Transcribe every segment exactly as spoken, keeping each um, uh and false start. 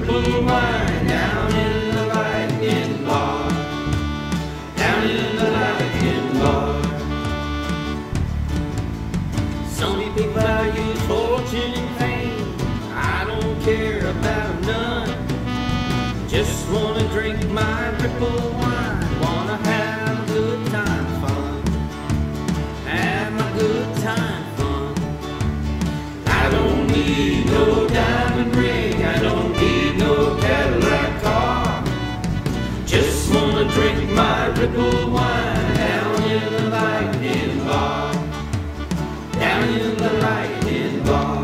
Ripple wine down in the Lightnin Bar, down in the Lightnin Bar. Some people value fortune and fame, I don't care about none. Just wanna drink my Ripple wine, wanna have a good time fun, have my good time fun. I don't need no diamond ring, I don't need no Cadillac car. Just wanna drink my Ripple wine down in the Lightnin Bar, down in the Lightnin Bar.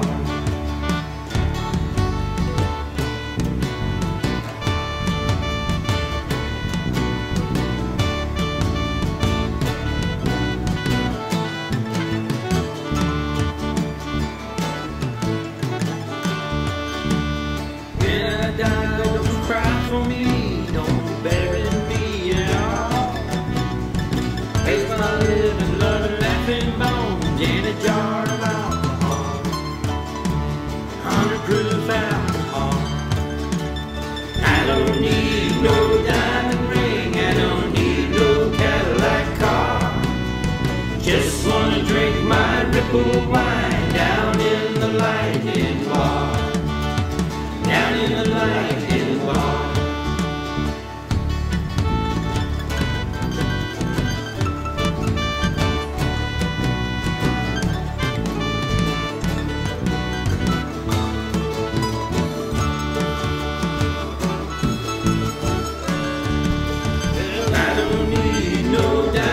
Don't cry for me, don't bury me at all. Pays my living, loving, laughing bones in a jar of alcohol, hundred proof alcohol. I don't need no diamond ring, I don't need no Cadillac car. Just wanna drink my Ripple wine down in the Lightnin Bar, down in the Lightnin Bar. Well, I don't need no diamond